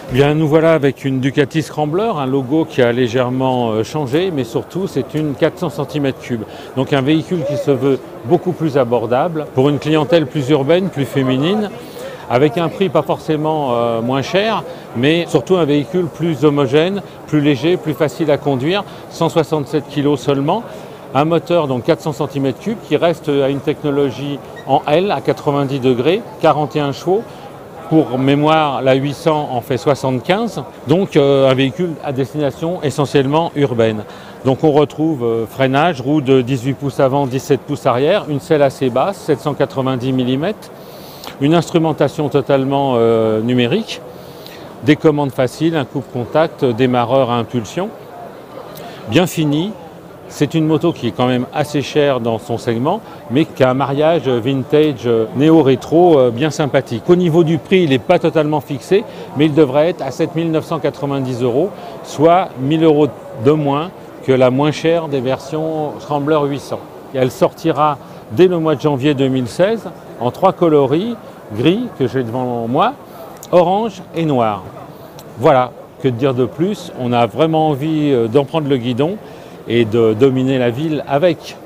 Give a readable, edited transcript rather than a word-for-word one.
Bien, nous voilà avec une Ducati Scrambler, un logo qui a légèrement changé, mais surtout c'est une 400 cm3. Donc un véhicule qui se veut beaucoup plus abordable pour une clientèle plus urbaine, plus féminine, avec un prix pas forcément moins cher, mais surtout un véhicule plus homogène, plus léger, plus facile à conduire, 167 kg seulement. Un moteur donc 400 cm3 qui reste à une technologie en L à 90 degrés, 41 chevaux. Pour mémoire, la 800 en fait 75, donc un véhicule à destination essentiellement urbaine. Donc on retrouve freinage, roue de 18 pouces avant, 17 pouces arrière, une selle assez basse, 790 mm, une instrumentation totalement numérique, des commandes faciles, un coupe-contact, démarreur à impulsion, bien fini. C'est une moto qui est quand même assez chère dans son segment, mais qui a un mariage vintage néo-rétro bien sympathique. Au niveau du prix, il n'est pas totalement fixé, mais il devrait être à 7 990 €, soit 1 000 € de moins que la moins chère des versions Scrambler 800. Et elle sortira dès le mois de janvier 2016 en 3 coloris, gris que j'ai devant moi, orange et noir. Voilà, que dire de plus, on a vraiment envie d'en prendre le guidon et de dominer la ville avec.